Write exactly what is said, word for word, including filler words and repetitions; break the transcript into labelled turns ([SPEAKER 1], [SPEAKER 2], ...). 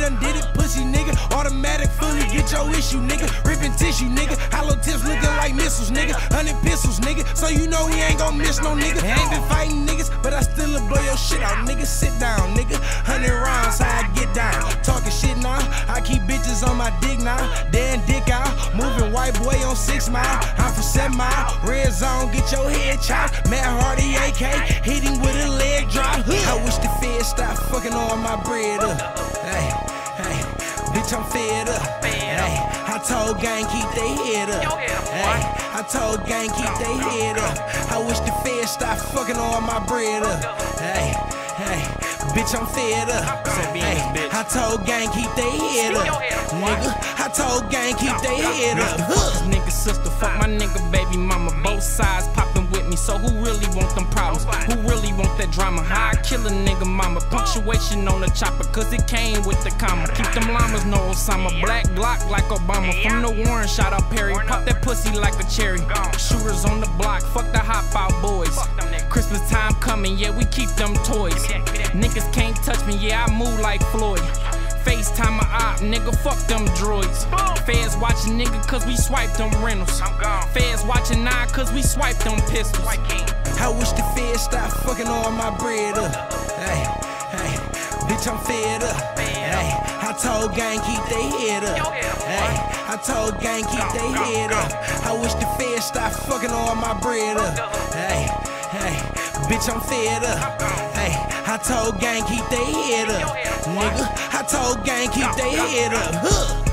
[SPEAKER 1] done did it, pussy nigga. Automatic, fully get your issue, nigga. Ripping tissue, nigga. Hollow tips looking like missiles, nigga. Hundred pistols, nigga. So you know we ain't gon' miss no nigga. I ain't been fighting niggas, but I still blow your shit out, nigga. Sit down, nigga. Hundred rounds, how I get down. Talking shit now, I keep bitches on my dick now. Dan dick out, moving white boy on six mile. I'm from seven mile, red zone, get your head chopped. Matt Hardy A K, hitting with a leg drop. I wish the feds stop fucking on my bread up. Hey, hey, bitch, I'm fed up. Hey, I told gang keep they head up. Hey, I told gang keep they head up. I wish the feds stop fucking on my bread up. Hey, hey, bitch, I'm fed up. Hey, I told gang keep they head up. Nigga, I told gang keep they head up.
[SPEAKER 2] Nigga sister, fuck my nigga baby mama. Both sides popping with me, so who really want them problems? Who really want that drama? How I kill a nigga mama? Punctuation on the chopper, cause it came with the comma. Keep them llamas, no Osama. Black Glock like Obama. From the Warren, shout out Perry. Pop that pussy like a cherry. Shooters on the block, fuck the hop out boys. Christmas time coming, yeah, we keep them toys. Niggas can't touch me, yeah, I move like Floyd. FaceTime my op, nigga, fuck them droids. Feds watching nigga cause we swipe them rentals. Feds watching now cause we swipe them pistols.
[SPEAKER 1] I wish the feds stop fucking on my bread up. Hey, hey, bitch, I'm fed up. Hey, I told gang keep they head up. Hey, I told gang keep they head up. I wish the feds stop fucking on my bread up. Hey, hey, bitch, I'm fed up. Hey, I told gang keep they head up. Nigga, I told gang keep they head up. Huh.